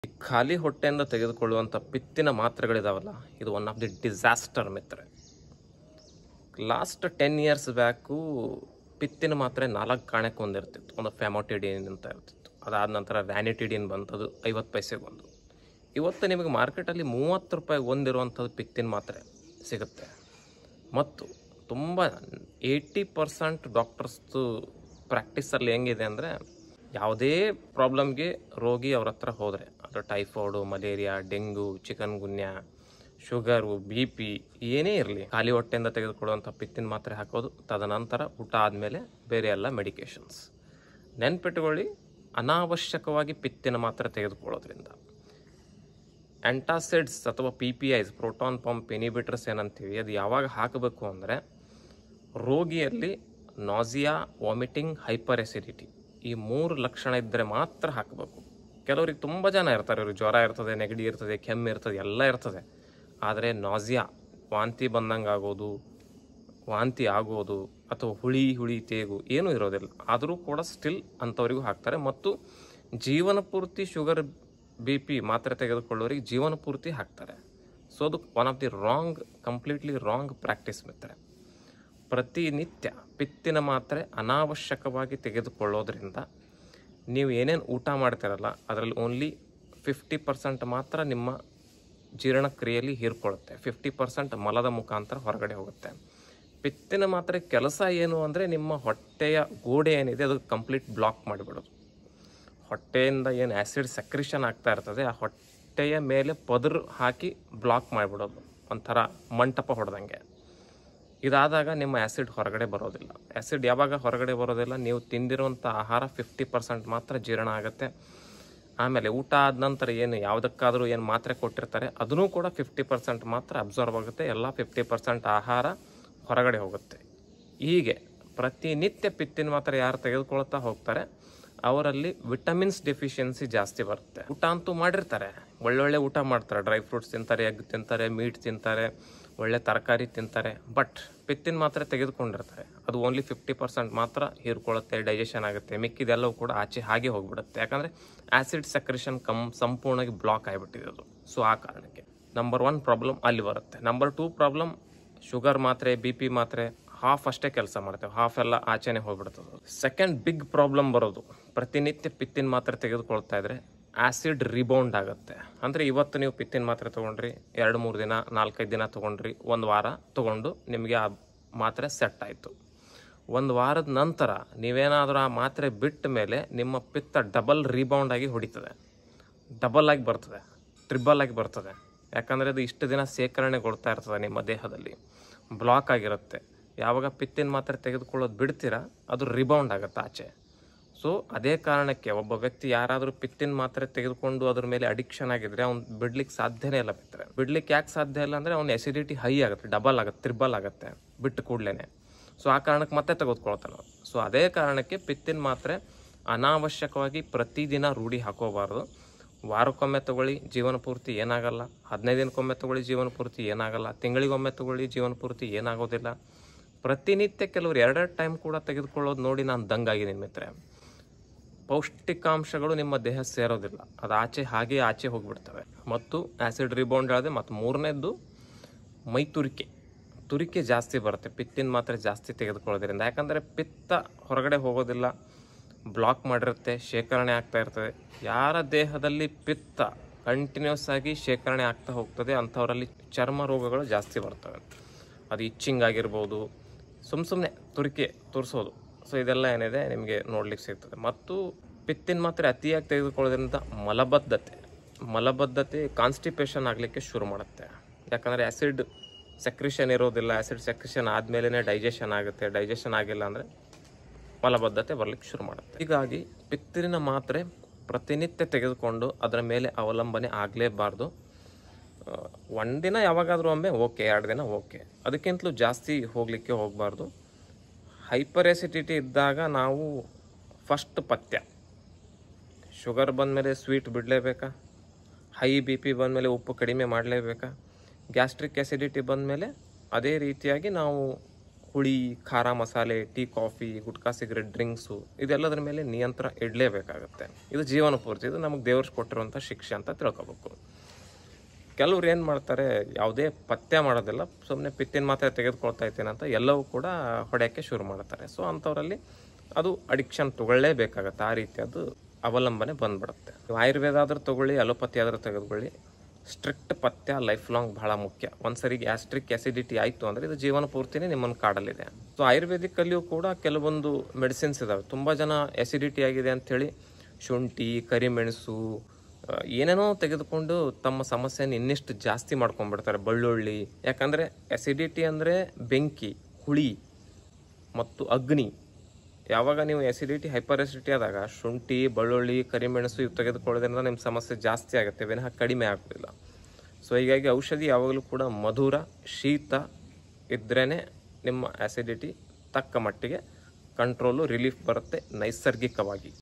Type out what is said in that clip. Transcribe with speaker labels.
Speaker 1: ಈ ಖಾಲಿ ಹೊಟ್ಟೆಯಿಂದ ತೆಗೆದುಕೊಳ್ಳುವಂಥ ಪಿತ್ತಿನ ಮಾತ್ರೆಗಳಿದಾವಲ್ಲ, ಇದು ಒನ್ ಆಫ್ ದಿ ಡಿಸಾಸ್ಟರ್ ಮಿತ್ರೆ. ಲಾಸ್ಟ್ 10 years ಬ್ಯಾಕು ಪಿತ್ತಿನ ಮಾತ್ರೆ 4 ಕಾಣಕ್ಕೆ ಒಂದಿರ್ತಿತ್ತು. ಒಂದು ಫ್ಯಾಮೋಟಿಡಿನ್ ಅಂತ ಇರ್ತಿತ್ತು. ಅದಾದ ನಂತರ ವ್ಯಾನಿಟಿಡಿನ್ ಬಂತದು 50 ಪೈಸೆಗೆ ಒಂದು. ಇವತ್ತು ನಿಮಗೆ ಮಾರ್ಕೆಟಲ್ಲಿ 30 ರೂಪಾಯಿಗೆ ಒಂದಿರುವಂಥದ್ದು ಪಿತ್ತಿನ ಮಾತ್ರೆ ಸಿಗುತ್ತೆ. ಮತ್ತು ತುಂಬ 80% ಡಾಕ್ಟರ್ಸ್ದು ಪ್ರಾಕ್ಟೀಸಲ್ಲಿ ಹೆಂಗಿದೆ ಅಂದರೆ, ಯಾವುದೇ ಪ್ರಾಬ್ಲಮ್ಗೆ ರೋಗಿ ಅವ್ರ ಹತ್ರ ಹೋದರೆ, ಅದು typhoid, malaria, dengue, chikungunya, sugar, BP ಏನೇ ಇರಲಿ, ಖಾಲಿ ಹೊಟ್ಟೆಯಿಂದ ತೆಗೆದುಕೊಳ್ಳುವಂಥ ಪಿತ್ತಿನ ಮಾತ್ರೆ ಹಾಕೋದು. ತದನಂತರ ಊಟ ಆದಮೇಲೆ ಬೇರೆ ಎಲ್ಲ ಮೆಡಿಕೇಷನ್ಸ್. ನೆನ್ಪಿಟ್ಕೊಳ್ಳಿ, ಅನಾವಶ್ಯಕವಾಗಿ ಪಿತ್ತಿನ ಮಾತ್ರೆ ತೆಗೆದುಕೊಳ್ಳೋದ್ರಿಂದ ಆ್ಯಂಟಾಸಿಡ್ಸ್ ಅಥವಾ PPIs, ಪ್ರೋಟಾನ್ ಪಂಪ್ ಇನಿಬಿಟರ್ಸ್ ಏನಂತೀವಿ, ಅದು ಯಾವಾಗ ಹಾಕಬೇಕು ಅಂದರೆ ರೋಗಿಯಲ್ಲಿ ನಾಸಿಯಾ, ವಾಮಿಟಿಂಗ್, ಹೈಪರ್ ಎಸಿಡಿಟಿ ಈ 3 ಲಕ್ಷಣ ಇದ್ದರೆ ಮಾತ್ರ ಹಾಕಬೇಕು. ಕೆಲವ್ರಿಗೆ ತುಂಬ ಜನ ಇರ್ತಾರೆ, ಇವ್ರಿಗೆ ಜ್ವರ ಇರ್ತದೆ, ನೆಗಡಿ ಇರ್ತದೆ, ಕೆಮ್ಮು ಇರ್ತದೆ, ಎಲ್ಲ ಇರ್ತದೆ. ಆದರೆ ನಾಸಿಯಾ, ವಾಂತಿ ಬಂದಂಗೆ ಆಗೋದು, ವಾಂತಿ ಆಗೋದು ಅಥವಾ ಹುಳಿ ತೇಗು ಏನೂ ಇರೋದಿಲ್ಲ. ಆದರೂ ಕೂಡ ಸ್ಟಿಲ್ ಅಂಥವರಿಗೂ ಹಾಕ್ತಾರೆ. ಮತ್ತು ಜೀವನ ಪೂರ್ತಿ ಶುಗರ್ BP ಮಾತ್ರೆ ತೆಗೆದುಕೊಳ್ಳೋರಿಗೆ ಜೀವನ ಪೂರ್ತಿ ಹಾಕ್ತಾರೆ. ಸೊ ಅದು one of the completely wrong practice ಮಿತ್ರೆ. ಪ್ರತಿನಿತ್ಯ ಪಿತ್ತಿನ ಮಾತ್ರೆ ಅನಾವಶ್ಯಕವಾಗಿ ತೆಗೆದುಕೊಳ್ಳೋದ್ರಿಂದ ನೀವು ಏನೇನು ಊಟ ಮಾಡ್ತಿರಲ್ಲ ಅದರಲ್ಲಿ ಓನ್ಲಿ 50% ಮಾತ್ರ ನಿಮ್ಮ ಜೀರ್ಣಕ್ರಿಯೆಯಲ್ಲಿ ಹೀರ್ಕೊಳ್ಳುತ್ತೆ. 50% ಮಲದ ಮುಖಾಂತರ ಹೊರಗಡೆ ಹೋಗುತ್ತೆ. ಪಿತ್ತಿನ ಮಾತ್ರೆ ಕೆಲಸ ಏನು ಅಂದರೆ, ನಿಮ್ಮ ಹೊಟ್ಟೆಯ ಗೋಡೆ ಏನಿದೆ ಅದು ಕಂಪ್ಲೀಟ್ ಬ್ಲಾಕ್ ಮಾಡಿಬಿಡೋದು. ಹೊಟ್ಟೆಯಿಂದ ಏನು ಆ್ಯಸಿಡ್ ಸೆಕ್ರಿಷನ್ ಆಗ್ತಾ ಇರ್ತದೆ, ಆ ಹೊಟ್ಟೆಯ ಮೇಲೆ ಪದರು ಹಾಕಿ ಬ್ಲಾಕ್ ಮಾಡಿಬಿಡೋದು, ಒಂಥರ ಮಂಟಪ ಹೊಡೆದಂಗೆ. ಇದಾದಾಗ ನಿಮ್ಮ ಆ್ಯಸಿಡ್ ಹೊರಗಡೆ ಬರೋದಿಲ್ಲ. ಆ್ಯಸಿಡ್ ಯಾವಾಗ ಹೊರಗಡೆ ಬರೋದಿಲ್ಲ, ನೀವು ತಿಂದಿರುವಂಥ ಆಹಾರ 50% ಮಾತ್ರ ಜೀರ್ಣ ಆಗುತ್ತೆ. ಆಮೇಲೆ ಊಟ ಆದ ನಂತರ ಯಾವುದಕ್ಕಾದರೂ ಏನು ಮಾತ್ರೆ ಕೊಟ್ಟಿರ್ತಾರೆ ಅದನ್ನೂ ಕೂಡ 50% ಮಾತ್ರ ಅಬ್ಸಾರ್ವ್ ಆಗುತ್ತೆ. ಎಲ್ಲ 50% ಆಹಾರ ಹೊರಗಡೆ ಹೋಗುತ್ತೆ. ಹೀಗೆ ಪ್ರತಿನಿತ್ಯ ಪಿತ್ತಿನ ಮಾತ್ರೆ ಯಾರು ತೆಗೆದುಕೊಳ್ತಾ ಹೋಗ್ತಾರೆ ಅವರಲ್ಲಿ ವಿಟಮಿನ್ಸ್ ಡೆಫಿಷಿಯನ್ಸಿ ಜಾಸ್ತಿ ಬರುತ್ತೆ. ಊಟ ಅಂತೂ ಮಾಡಿರ್ತಾರೆ, ಒಳ್ಳೊಳ್ಳೆ ಊಟ ಮಾಡ್ತಾರೆ, ಡ್ರೈ ಫ್ರೂಟ್ಸ್ ತಿಂತಾರೆ, ಎಗ್ ತಿಂತಾರೆ, ಮೀಟ್ ತಿಂತಾರೆ, ಒಳ್ಳೆ ತರಕಾರಿ ತಿಂತಾರೆ. ಬಟ್ ಪಿತ್ತಿನ ಮಾತ್ರೆ ತೆಗೆದುಕೊಂಡಿರ್ತಾರೆ, ಅದು ಓನ್ಲಿ 50% ಮಾತ್ರ ಹೀರ್ಕೊಳ್ಳುತ್ತೆ, ಡೈಜೆಷನ್ ಆಗುತ್ತೆ. ಮಿಕ್ಕಿದೆಲ್ಲವೂ ಕೂಡ ಆಚೆ ಹಾಗೆ ಹೋಗಿಬಿಡುತ್ತೆ. ಯಾಕಂದರೆ ಆ್ಯಸಿಡ್ ಸೆಕ್ರೇಷನ್ ಸಂಪೂರ್ಣವಾಗಿ ಬ್ಲಾಕ್ ಆಗಿಬಿಟ್ಟಿದೆ ಅದು. ಸೊ ಆ ಕಾರಣಕ್ಕೆ ನಂಬರ್ 1 ಪ್ರಾಬ್ಲಮ್ ಅಲ್ಲಿ ಬರುತ್ತೆ. ನಂಬರ್ 2 ಪ್ರಾಬ್ಲಮ್, ಶುಗರ್ ಮಾತ್ರೆ, BP ಮಾತ್ರೆ ಹಾಫ್ ಅಷ್ಟೇ ಕೆಲಸ ಮಾಡ್ತೇವೆ, ಹಾಫ್ ಎಲ್ಲ ಆಚೆನೆ ಹೋಗ್ಬಿಡ್ತದೆ. ಸೆಕೆಂಡ್ ಬಿಗ್ ಪ್ರಾಬ್ಲಮ್ ಬರೋದು, ಪ್ರತಿನಿತ್ಯ ಪಿತ್ತಿನ ಮಾತ್ರೆ ತೆಗೆದುಕೊಳ್ತಾ ಇದ್ರೆ ಆ್ಯಸಿಡ್ ರಿಬೌಂಡ್ ಆಗುತ್ತೆ. ಅಂದರೆ ಇವತ್ತು ನೀವು ಪಿತ್ತಿನ ಮಾತ್ರೆ ತೊಗೊಂಡ್ರಿ, 2-3 ದಿನ 4-5 ದಿನ ತೊಗೊಂಡ್ರಿ, 1 ವಾರ ತೊಗೊಂಡು ನಿಮಗೆ ಆ ಮಾತ್ರೆ ಸೆಟ್ ಆಯಿತು. 1 ವಾರದ ನಂತರ ನೀವೇನಾದರೂ ಆ ಮಾತ್ರೆ ಬಿಟ್ಟ ಮೇಲೆ ನಿಮ್ಮ ಪಿತ್ತ ಡಬಲ್ ರೀಬೌಂಡ್ ಆಗಿ ಹೊಡಿತದೆ, ಡಬಲ್ ಆಗಿ ಬರ್ತದೆ, ಟ್ರಿಬಲ್ ಆಗಿ ಬರ್ತದೆ. ಯಾಕಂದರೆ ಅದು ಇಷ್ಟು ದಿನ ಸೇಕರಣೆಗೊಳ್ತಾ ಇರ್ತದೆ ನಿಮ್ಮ ದೇಹದಲ್ಲಿ, ಬ್ಲಾಕ್ ಆಗಿರುತ್ತೆ. ಯಾವಾಗ ಪಿತ್ತಿನ ಮಾತ್ರೆ ತೆಗೆದುಕೊಳ್ಳೋದು ಬಿಡ್ತೀರಾ ಅದು ರಿಬೌಂಡ್ ಆಗುತ್ತೆ ಆಚೆ. ಸೊ ಅದೇ ಕಾರಣಕ್ಕೆ ಒಬ್ಬ ವ್ಯಕ್ತಿ ಯಾರಾದರೂ ಪಿತ್ತಿನ ಮಾತ್ರೆ ತೆಗೆದುಕೊಂಡು ಅದ್ರ ಮೇಲೆ ಅಡಿಕ್ಷನ್ ಆಗಿದ್ರೆ ಅವ್ನು ಬಿಡ್ಲಿಕ್ಕೆ ಸಾಧ್ಯನೇ ಇಲ್ಲ ಮಿತ್ರೆ. ಬಿಡ್ಲಿಕ್ಕೆ ಯಾಕೆ ಸಾಧ್ಯ ಇಲ್ಲ ಅಂದರೆ ಅವ್ನ ಎಸಿಡಿಟಿ ಹೈ ಆಗುತ್ತೆ, ಡಬಲ್ ಆಗುತ್ತೆ, ಟ್ರಿಬಲ್ ಆಗುತ್ತೆ ಬಿಟ್ಟು ಕೂಡಲೇ. ಸೊ ಆ ಕಾರಣಕ್ಕೆ ಮತ್ತೆ ತೆಗೆದುಕೊಳ್ತಾನೆ. ಸೊ ಅದೇ ಕಾರಣಕ್ಕೆ ಪಿತ್ತಿನ ಮಾತ್ರೆ ಅನಾವಶ್ಯಕವಾಗಿ ಪ್ರತಿದಿನ ರೂಢಿ ಹಾಕೋಬಾರ್ದು. ವಾರಕ್ಕೊಮ್ಮೆ ತೊಗೊಳ್ಳಿ, ಜೀವನ ಪೂರ್ತಿ ಏನಾಗಲ್ಲ. 15 ದಿನಕ್ಕೊಮ್ಮೆ ತೊಗೊಳ್ಳಿ, ಜೀವನ ಪೂರ್ತಿ ಏನಾಗಲ್ಲ. ತಿಂಗಳಿಗೊಮ್ಮೆ ತೊಗೊಳ್ಳಿ, ಜೀವನ ಪೂರ್ತಿ ಏನಾಗೋದಿಲ್ಲ. ಪ್ರತಿನಿತ್ಯ ಕೆಲವರು 2 ಟೈಮ್ ಕೂಡ ತೆಗೆದುಕೊಳ್ಳೋದು ನೋಡಿ ನಾನು ದಂಗಾಗಿದ್ದೀನಿ ಮಿತ್ರೆ. ಪೌಷ್ಟಿಕಾಂಶಗಳು ನಿಮ್ಮ ದೇಹ ಸೇರೋದಿಲ್ಲ, ಅದು ಆಚೆ ಹೋಗಿಬಿಡ್ತವೆ. ಮತ್ತು ಆ್ಯಸಿಡ್ ರಿಬೌಂಡ್ ಹೇಳಿದೆ. ಮತ್ತು 3ನೇದ್ದು ಮೈ ತುರಿಕೆ ಜಾಸ್ತಿ ಬರುತ್ತೆ ಪಿತ್ತಿನ ಮಾತ್ರೆ ಜಾಸ್ತಿ ತೆಗೆದುಕೊಳ್ಳೋದ್ರಿಂದ. ಯಾಕಂದರೆ ಪಿತ್ತ ಹೊರಗಡೆ ಹೋಗೋದಿಲ್ಲ, ಬ್ಲಾಕ್ ಮಾಡಿರುತ್ತೆ, ಶೇಖರಣೆ ಆಗ್ತಾ ಇರ್ತದೆ. ಯಾರ ದೇಹದಲ್ಲಿ ಪಿತ್ತ ಕಂಟಿನ್ಯೂಸ್ ಆಗಿ ಶೇಖರಣೆ ಆಗ್ತಾ ಹೋಗ್ತದೆ ಅಂಥವರಲ್ಲಿ ಚರ್ಮ ರೋಗಗಳು ಜಾಸ್ತಿ ಬರ್ತವೆ. ಅದು ಇಚ್ಚಿಂಗ್ ಆಗಿರ್ಬೋದು, ಸುಮ್ಮನೆ ತುರಿಸೋದು. ಸೊ ಇದೆಲ್ಲ ಏನಿದೆ ನಿಮಗೆ ನೋಡ್ಲಿಕ್ಕೆ ಸಿಗ್ತದೆ. ಮತ್ತು ಪಿತ್ತಿನ ಮಾತ್ರೆ ಅತಿಯಾಗಿ ತೆಗೆದುಕೊಳ್ಳೋದ್ರಿಂದ ಮಲಬದ್ಧತೆ ಕಾನ್ಸ್ಟಿಪೇಷನ್ ಆಗಲಿಕ್ಕೆ ಶುರು ಮಾಡುತ್ತೆ. ಯಾಕಂದರೆ ಆ್ಯಸಿಡ್ ಸೆಕ್ರಿಷನ್ ಇರೋದಿಲ್ಲ. ಆ್ಯಸಿಡ್ ಸೆಕ್ರಿಷನ್ ಆದಮೇಲೆ ಡೈಜೆಷನ್ ಆಗುತ್ತೆ. ಡೈಜೆಷನ್ ಆಗಿಲ್ಲ ಅಂದರೆ ಮಲಬದ್ಧತೆ ಬರಲಿಕ್ಕೆ ಶುರು ಮಾಡುತ್ತೆ. ಹೀಗಾಗಿ ಪಿತ್ತಿನ ಮಾತ್ರೆ ಪ್ರತಿನಿತ್ಯ ತೆಗೆದುಕೊಂಡು ಅದರ ಮೇಲೆ ಅವಲಂಬನೆ ಆಗಲೇಬಾರ್ದು. 1 ದಿನ ಯಾವಾಗಾದರೂ ಒಮ್ಮೆ ಓಕೆ, 2 ದಿನ ಓಕೆ, ಅದಕ್ಕಿಂತಲೂ ಜಾಸ್ತಿ ಹೋಗಲಿಕ್ಕೆ ಹೋಗಬಾರ್ದು. ಹೈಪರ್ ಎಸಿಡಿಟಿ ಇದ್ದಾಗ ನಾವು ಫಸ್ಟ್ ಪಥ್ಯ, ಶುಗರ್ ಬಂದಮೇಲೆ ಸ್ವೀಟ್ ಬಿಡಲೇಬೇಕಾ, ಹೈ BP ಬಂದಮೇಲೆ ಉಪ್ಪು ಕಡಿಮೆ ಮಾಡಲೇಬೇಕಾ, ಗ್ಯಾಸ್ಟ್ರಿಕ್ ಎಸಿಡಿಟಿ ಬಂದಮೇಲೆ ಅದೇ ರೀತಿಯಾಗಿ ನಾವು ಹುಳಿ, ಖಾರ, ಮಸಾಲೆ, tea, coffee, gutka, cigarette, drinks ಇದೆಲ್ಲದರ ಮೇಲೆ ನಿಯಂತ್ರಣ ಇಡಲೇಬೇಕಾಗತ್ತೆ. ಇದು ಜೀವನ ಪೂರ್ತಿ, ಇದು ನಮಗೆ ದೇವ್ರು ಕೊಟ್ಟಿರುವಂಥ ಶಿಕ್ಷೆ ಅಂತ ತಿಳ್ಕೊಬೇಕು. ಕೆಲವ್ರು ಏನು ಮಾಡ್ತಾರೆ, ಯಾವುದೇ ಪಥ್ಯ ಮಾಡೋದಿಲ್ಲ, ಸುಮ್ಮನೆ ಪಿತ್ತಿನ ಮಾತ್ರೆ ತೆಗೆದುಕೊಳ್ತಾ ಇದ್ದೀನಿ ಅಂತ ಎಲ್ಲವೂ ಕೂಡ ಹೊಡೆಯೋಕ್ಕೆ ಶುರು ಮಾಡ್ತಾರೆ. ಸೊ ಅಂಥವರಲ್ಲಿ ಅದು ಅಡಿಕ್ಷನ್ ತೊಗೊಳ್ಳೇಬೇಕಾಗತ್ತೆ. ಆ ರೀತಿಯದು ಅವಲಂಬನೆ ಬಂದ್ಬಿಡುತ್ತೆ. ನೀವು ಆಯುರ್ವೇದ ಆದರೂ ತೊಗೊಳ್ಳಿ, ಅಲೋಪತಿ ಆದರೂ ತೆಗೆದುಕೊಳ್ಳಿ, ಸ್ಟ್ರಿಕ್ಟ್ ಪಥ್ಯ ಲೈಫ್ ಲಾಂಗ್ ಬಹಳ ಮುಖ್ಯ. ಒಂದ್ಸರಿ ಗ್ಯಾಸ್ಟ್ರಿಕ್ ಆ್ಯಸಿಡಿಟಿ ಆಯಿತು ಅಂದರೆ ಇದು ಜೀವನ ಪೂರ್ತಿನೇ ನಿಮ್ಮನ್ನು ಕಾಡಲಿದೆ. ಸೊ ಆಯುರ್ವೇದಿಕಲ್ಲಿಯೂ ಕೂಡ ಕೆಲವೊಂದು ಮೆಡಿಸಿನ್ಸ್ ಇದ್ದಾವೆ. ತುಂಬ ಜನ ಆ್ಯಸಿಡಿಟಿ ಆಗಿದೆ ಅಂಥೇಳಿ ಶುಂಠಿ, ಕರಿಮೆಣಸು ಏನೇನೋ ತೆಗೆದುಕೊಂಡು ತಮ್ಮ ಸಮಸ್ಯೆಯನ್ನು ಇನ್ನಿಷ್ಟು ಜಾಸ್ತಿ ಮಾಡ್ಕೊಂಡ್ಬಿಡ್ತಾರೆ. ಬೆಳ್ಳುಳ್ಳಿ, ಯಾಕಂದರೆ ಆ್ಯಸಿಡಿಟಿ ಅಂದರೆ ಬೆಂಕಿ, ಹುಳಿ ಮತ್ತು ಅಗ್ನಿ. ಯಾವಾಗ ನೀವು ಆ್ಯಸಿಡಿಟಿ, ಹೈಪರ್ ಆ್ಯಸಿಡಿಟಿ ಆದಾಗ ಶುಂಠಿ, ಬೆಳ್ಳುಳ್ಳಿ, ಕರಿಮೆಣಸು ಇವು ತೆಗೆದುಕೊಳ್ಳೋದ್ರಿಂದ ನಿಮ್ಮ ಸಮಸ್ಯೆ ಜಾಸ್ತಿ ಆಗುತ್ತೆ, ವಿನಃ ಕಡಿಮೆ ಆಗೋದಿಲ್ಲ. ಸೊ ಹೀಗಾಗಿ ಔಷಧಿ ಯಾವಾಗಲೂ ಕೂಡ ಮಧುರ, ಶೀತ ಇದ್ರೇ ನಿಮ್ಮ ಆ್ಯಸಿಡಿಟಿ ತಕ್ಕ ಮಟ್ಟಿಗೆ ಕಂಟ್ರೋಲು, ರಿಲೀಫ್ ಬರುತ್ತೆ ನೈಸರ್ಗಿಕವಾಗಿ.